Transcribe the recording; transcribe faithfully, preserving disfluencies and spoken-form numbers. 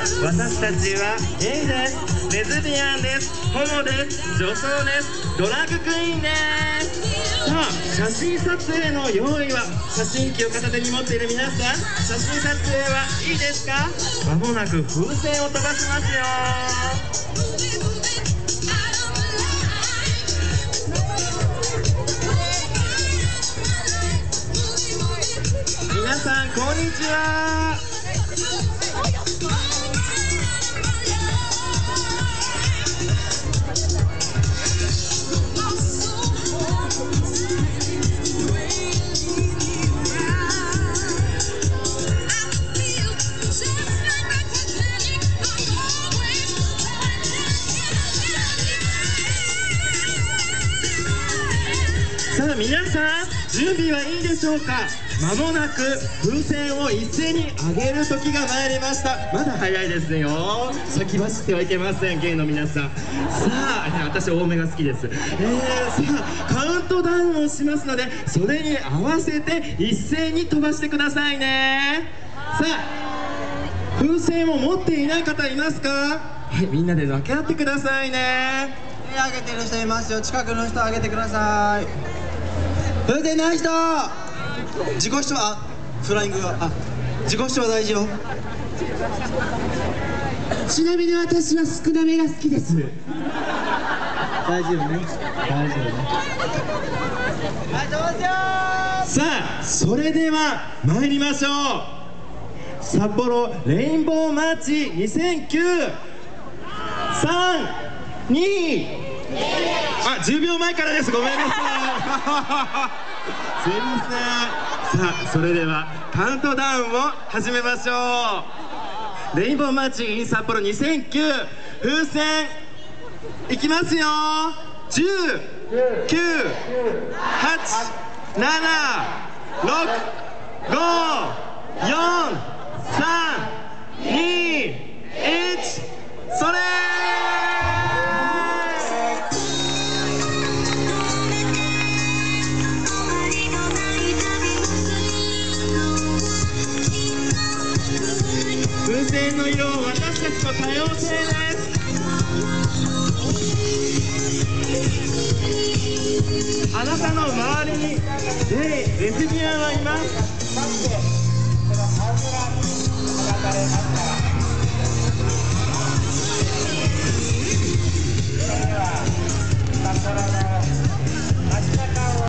私たちはゲイです、レズビアンです、ホモです、女装です、ドラッグクイーンです。さあ、写真撮影の用意は、写真機を片手に持っている皆さん、写真撮影はいいですか？まもなく風船を飛ばしますよ。皆さんこんにちは。さあ皆さん、準備はいいでしょうか？まもなく風船を一斉に上げる時が参りました。まだ早いですよ。先走ってはいけません、ゲイの皆さん。さあ、私多めが好きです。えー、さあカウントダウンをしますので、それに合わせて一斉に飛ばしてくださいね。さあ、風船を持っていない方いますか？はい、みんなで分け合ってくださいね。 手挙げてる人いますよ。近くの人挙げてください。風船ない人、自己主張、あ、フライングが、あ、自己主張大事よ。 ちなみに私は少なめが好きです。 大丈夫ね、大丈夫ね。はい、どうぞ。 さあ、それでは参りましょう。札幌レインボーマーチにせんきゅう、さん、に、あ、じゅうびょうまえからです。ごめんなさい。すいません。さあ、それではカウントダウンを始めましょう。レインボーマーチ in 札幌にせんきゅう、風船いきますよ。じゅう、きゅう、はち、なな、ろく、ご、よん、さん、に、いち、それ風船の色は私たちの多様性です。あなたの周りにゲイ、レズビアンはいます。